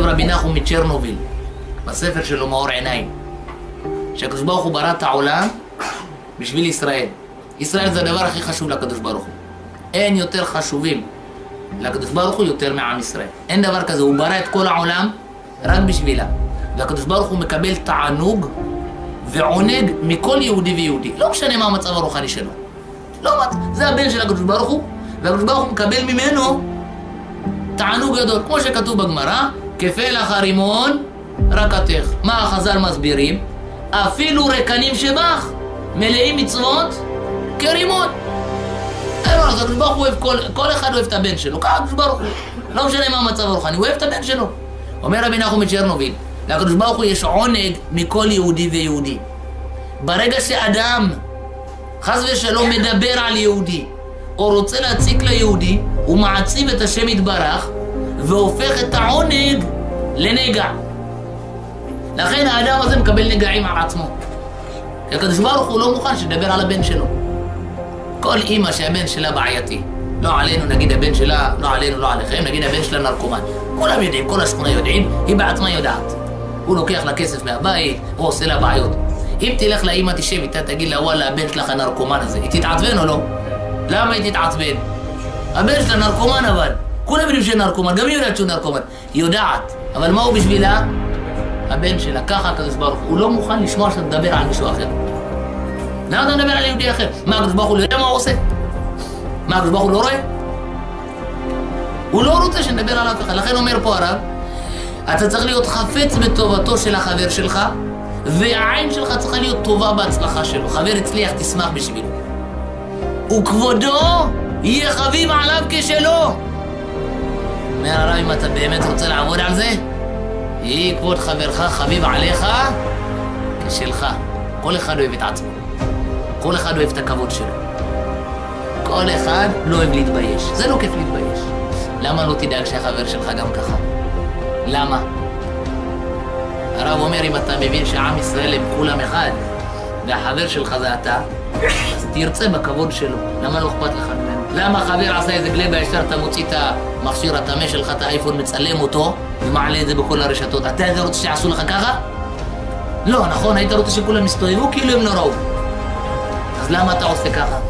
רבי נחום מצ'רנוביל, בספר שלו מאור עיניים, שהקדוש ברוך הוא ברא את העולם בשביל ישראל. ישראל זה הדבר הכי חשוב לקדוש ברוך הוא. אין יותר חשובים לקדוש ברוך הוא יותר מעם ישראל. אין דבר כזה, הוא ברא את כל העולם רק בשבילה. והקדוש ברוך הוא מקבל תענוג ועונג מכל יהודי ויהודי. לא משנה מה המצב הרוחני שלו. לא, זה הבן של הקדוש ברוך הוא, והקדוש ברוך הוא מקבל ממנו תענוג גדול. כמו שכתוב בגמרא, כפלח הרימון רקתך. מה החז"ל מסבירים? אפילו רקנים שבך מלאים מצוות כרימון. אז הקדוש ברוך הוא אוהב, כל אחד אוהב את הבן שלו, ככה הקדוש ברוך הוא. לא משנה מה המצב הרוחני, הוא אוהב את הבן שלו. אומר רבי נחום מצ'רנוביל, לקדוש ברוך הוא יש עונג מכל יהודי ויהודי. ברגע שאדם חס ושלום מדבר על יהודי, או רוצה להציק ליהודי, הוא מעציב את השם יתברך, והופך את העונג לנגע. לכן האדם הזה מקבל נגעים על עצמו. הקדוש ברוך הוא לא מוכן שדבר על הבן שלו. כל אמא שהבן שלה בעייתי, לא עלינו נגיד הבן שלה, לא עלינו, לא עליכם, נגיד הבן שלה נרקומן. כולם יודעים, כל השכונה יודעים, היא בעצמה יודעת. הוא לוקח לה כסף מהבית, הוא עושה לה בעיות. אם תלך לאמא תשב איתה, תגיד לה, וואלה, הבן שלך הנרקומן הזה, היא תתעצבן או לא? למה היא תתעצבן? הבן שלה נרקומן אבל. כולם יודעים שהוא נרקומן, גם היא יודעת שהוא נרקומן. היא יודעת, אבל מה הוא בשבילה? הבן שלה, ככה הקדוש ברוך הוא לא מוכן לשמוע שאתה מדבר על מישהו אחר. למה אתה מדבר על יהודי אחר? מה הקדוש ברוך הוא לא יודע מה הוא עושה? מה הקדוש ברוך הוא לא רואה? הוא לא רוצה שנדבר על אף אחד. לכן אומר פה הרב, אתה צריך להיות חפץ בטובתו של החבר שלך, והעין שלך צריכה להיות טובה בהצלחה שלו. חבר הצליח, תשמח בשבילו. וכבודו יהיה חביב עליו כשלו. אומר הרב, אם אתה באמת רוצה לעבוד על זה, יהיה כבוד חברך חביב עליך כשלך. כל אחד אוהב את עצמו. כל אחד אוהב את הכבוד שלו. כל אחד לא אוהב להתבייש. זה לא כיף להתבייש. למה לא תדאג שהחבר שלך גם ככה? למה? הרב אומר, אם אתה מבין שעם ישראל הם כולם אחד, והחבר שלך זה אתה, אז תרצה בכבוד שלו. למה לא אכפת לך ממנו? למה חבר עשה איזה גלבה ישר, אתה מוציא את המכשיר התמה שלך, את האייפון, מצלם אותו, ומעלה את זה בכל הרשתות. אתה היית רוצה שיעשו לך ככה? לא, נכון, היית רוצה שכולם מסתובבו כאילו הם לא ראו. אז למה אתה עושה ככה?